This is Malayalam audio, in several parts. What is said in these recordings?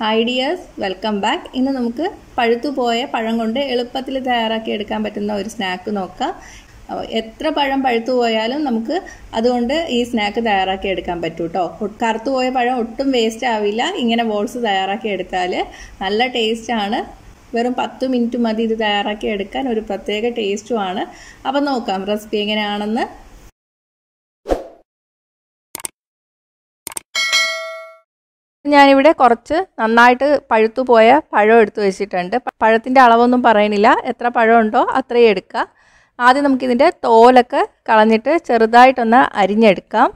Hi dears, welcome back. ഇന്ന് നമുക്ക് പഴുത്തുപോയ പഴം കൊണ്ട് എളുപ്പത്തിൽ തയ്യാറാക്കി എടുക്കാൻ പറ്റുന്ന ഒരു സ്നാക്ക് നോക്കാം. എത്ര പഴം പഴുത്തു പോയാലും നമുക്ക് അതുകൊണ്ട് ഈ സ്നാക്ക് തയ്യാറാക്കി എടുക്കാൻ പറ്റും ട്ടോ. കറുത്തുപോയ പഴം ഒട്ടും വേസ്റ്റ് ആവില്ല. ഇങ്ങനെ ബോൾസ് തയ്യാറാക്കി എടുത്താൽ നല്ല ടേസ്റ്റ് ആണ്. വെറും 10 മിനിറ്റ് മതി ഇത് തയ്യാറാക്കി എടുക്കാൻ. ഒരു പ്രത്യേക ടേസ്റ്റും ആണ്. അപ്പോൾ നോക്കാം റെസിപ്പി എങ്ങനെയാണെന്ന്. ഞാനിവിടെ കുറച്ച് നന്നായിട്ട് പഴുത്തു പോയ പഴം എടുത്തു വെച്ചിട്ടുണ്ട്. പഴത്തിൻ്റെ അളവൊന്നും പറയണില്ല, എത്ര പഴമുണ്ടോ അത്രയും എടുക്കുക. ആദ്യം നമുക്കിതിൻ്റെ തോലൊക്കെ കളഞ്ഞിട്ട് ചെറുതായിട്ടൊന്ന് അരിഞ്ഞെടുക്കാം.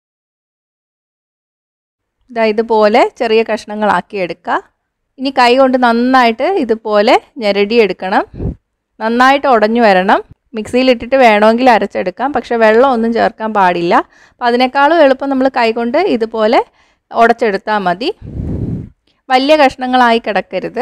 ഇതുപോലെ ചെറിയ കഷ്ണങ്ങളാക്കി എടുക്കുക. ഇനി കൈ കൊണ്ട് നന്നായിട്ട് ഇതുപോലെ ഞെരടിയെടുക്കണം. നന്നായിട്ട് ഉടഞ്ഞു വരണം. മിക്സിയിലിട്ടിട്ട് വേണമെങ്കിൽ അരച്ചെടുക്കാം, പക്ഷേ വെള്ളം ഒന്നും ചേർക്കാൻ പാടില്ല. അപ്പോൾ അതിനേക്കാളും എളുപ്പം നമ്മൾ കൈ കൊണ്ട് ഇതുപോലെ ഉടച്ചെടുത്താൽ മതി. വലിയ കഷ്ണങ്ങളായി കിടക്കരുത്.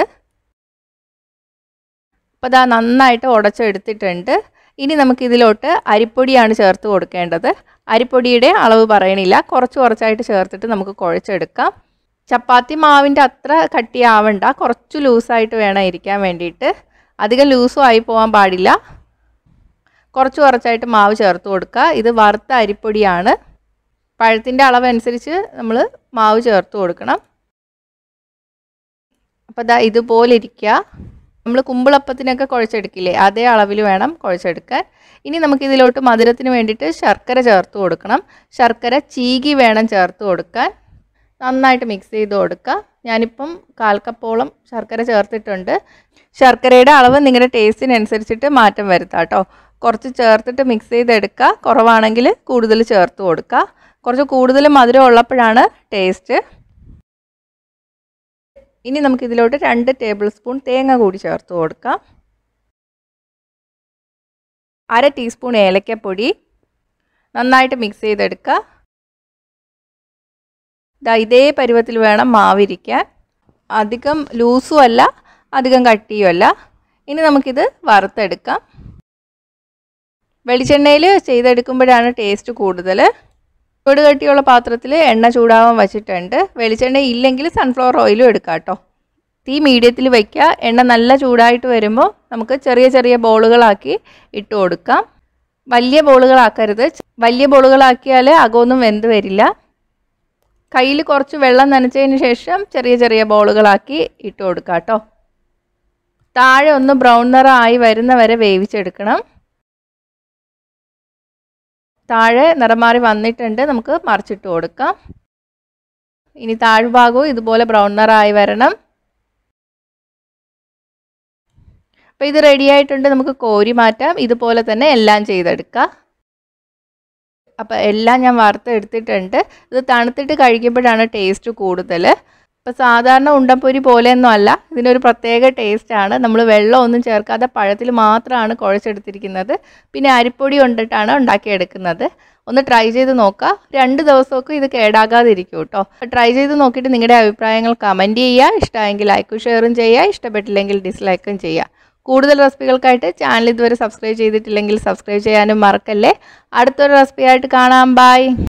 അപ്പോൾ ഇതാ നന്നായിട്ട് ഉടച്ചെടുത്തിട്ടുണ്ട്. ഇനി നമുക്കിതിലോട്ട് അരിപ്പൊടിയാണ് ചേർത്ത് കൊടുക്കേണ്ടത്. അരിപ്പൊടിയുടെ അളവ് പറയണില്ല, കുറച്ചായിട്ട് ചേർത്തിട്ട് നമുക്ക് കുഴച്ചെടുക്കാം. ചപ്പാത്തി മാവിൻ്റെ അത്ര കട്ടിയാവണ്ട, കുറച്ച് ലൂസായിട്ട് വേണം ഇരിക്കാൻ വേണ്ടിയിട്ട്. അധികം ലൂസും ആയി പോകാൻ പാടില്ല. കുറച്ചായിട്ട് മാവ് ചേർത്ത് കൊടുക്കുക. ഇത് വറുത്ത അരിപ്പൊടിയാണ്. പഴത്തിൻ്റെ അളവനുസരിച്ച് നമ്മൾ മാവ് ചേർത്ത് കൊടുക്കണം. അപ്പോൾ ഇതാ ഇതുപോലെ ഇരിക്കുക. നമ്മൾ കുമ്പിളപ്പത്തിനൊക്കെ കുഴച്ചെടുക്കില്ലേ, അതേ അളവിൽ വേണം കുഴച്ചെടുക്കാൻ. ഇനി നമുക്കിതിലോട്ട് മധുരത്തിന് വേണ്ടിയിട്ട് ശർക്കര ചേർത്ത് കൊടുക്കണം. ശർക്കര ചീകി വേണം ചേർത്ത് കൊടുക്കാൻ. നന്നായിട്ട് മിക്സ് ചെയ്ത് കൊടുക്കുക. ഞാനിപ്പം 1/4 കപ്പോളം ശർക്കര ചേർത്തിട്ടുണ്ട്. ശർക്കരയുടെ അളവ് നിങ്ങളുടെ ടേസ്റ്റിനനുസരിച്ചിട്ട് മാറ്റം വരുത്താം കേട്ടോ. കുറച്ച് ചേർത്തിട്ട് മിക്സ് ചെയ്തെടുക്കുക. കുറവാണെങ്കിൽ കൂടുതൽ ചേർത്ത് കൊടുക്കുക. കുറച്ച് കൂടുതൽ മധുരം ഉള്ളപ്പോഴാണ് ടേസ്റ്റ്. ഇനി നമുക്കിതിലോട്ട് 2 ടേബിൾ സ്പൂൺ തേങ്ങ കൂടി ചേർത്ത് കൊടുക്കാം. 1/2 ടീസ്പൂൺ ഏലക്കപ്പൊടി. നന്നായിട്ട് മിക്സ് ചെയ്തെടുക്കുക. ഇതേ പരുവത്തിൽ വേണം മാവിരിക്കാൻ. അധികം ലൂസും അല്ല, അധികം കട്ടിയും അല്ല. ഇനി നമുക്കിത് വറുത്തെടുക്കാം. വെളിച്ചെണ്ണയിൽ ചെയ്തെടുക്കുമ്പോഴാണ് ടേസ്റ്റ് കൂടുതൽ. ചൂട് കട്ടിയുള്ള പാത്രത്തിൽ എണ്ണ ചൂടാവാൻ വച്ചിട്ടുണ്ട്. വെളിച്ചെണ്ണ ഇല്ലെങ്കിൽ സൺഫ്ലവർ ഓയിലും എടുക്കാം കേട്ടോ. തീ മീഡിയത്തിൽ വയ്ക്കുക. എണ്ണ നല്ല ചൂടായിട്ട് വരുമ്പോൾ നമുക്ക് ചെറിയ ബോളുകളാക്കി ഇട്ട് കൊടുക്കാം. വലിയ ബോളുകളാക്കരുത്. വലിയ ബോളുകളാക്കിയാൽ അകമൊന്നും വെന്ത് വരില്ല. കയ്യിൽ കുറച്ച് വെള്ളം നനച്ചതിന് ശേഷം ചെറിയ ബോളുകളാക്കി ഇട്ട് കൊടുക്കാം കേട്ടോ. താഴെ ഒന്ന് ബ്രൗൺ നിറമായി വരുന്ന വരെ വേവിച്ചെടുക്കണം. താഴെ നിറം മാറി വന്നിട്ടുണ്ട്. നമുക്ക് മറിച്ചിട്ട് കൊടുക്കാം. ഇനി താഴ്ഭാഗവും ഇതുപോലെ ബ്രൗൺ നിറമായി വരണം. അപ്പോൾ ഇത് റെഡി ആയിട്ടുണ്ട്. നമുക്ക് കോരി മാറ്റാം. ഇതുപോലെ തന്നെ എല്ലാം ചെയ്തെടുക്കാം. അപ്പോൾ എല്ലാം ഞാൻ വറുത്തെടുത്തിട്ടുണ്ട്. ഇത് തണുത്തിട്ട് കഴിക്കുമ്പോഴാണ് ടേസ്റ്റ് കൂടുതൽ. ഇപ്പോൾ സാധാരണ ഉണ്ടപ്പൊരി പോലെയൊന്നും അല്ല, ഇതിനൊരു പ്രത്യേക ടേസ്റ്റാണ്. നമ്മൾ വെള്ളമൊന്നും ചേർക്കാതെ പഴത്തിൽ മാത്രമാണ് കുഴച്ചെടുത്തിരിക്കുന്നത്. പിന്നെ അരിപ്പൊടി കൊണ്ടിട്ടാണ് ഉണ്ടാക്കിയെടുക്കുന്നത്. ഒന്ന് ട്രൈ ചെയ്ത് നോക്കുക. 2 ദിവസമൊക്കെ ഇത് കേടാകാതിരിക്കും കേട്ടോ. ട്രൈ ചെയ്ത് നോക്കിയിട്ട് നിങ്ങളുടെ അഭിപ്രായങ്ങൾ കമൻറ്റ് ചെയ്യുക. ഇഷ്ടമായെങ്കിൽ ലൈക്കും ഷെയറും ചെയ്യുക. ഇഷ്ടപ്പെട്ടില്ലെങ്കിൽ ഡിസ്ലൈക്കും ചെയ്യുക. കൂടുതൽ റെസിപ്പികൾക്കായിട്ട് ചാനൽ ഇതുവരെ സബ്സ്ക്രൈബ് ചെയ്തിട്ടില്ലെങ്കിൽ സബ്സ്ക്രൈബ് ചെയ്യാനും മറക്കല്ലേ. അടുത്തൊരു റെസിപ്പിയായിട്ട് കാണാം. ബൈ.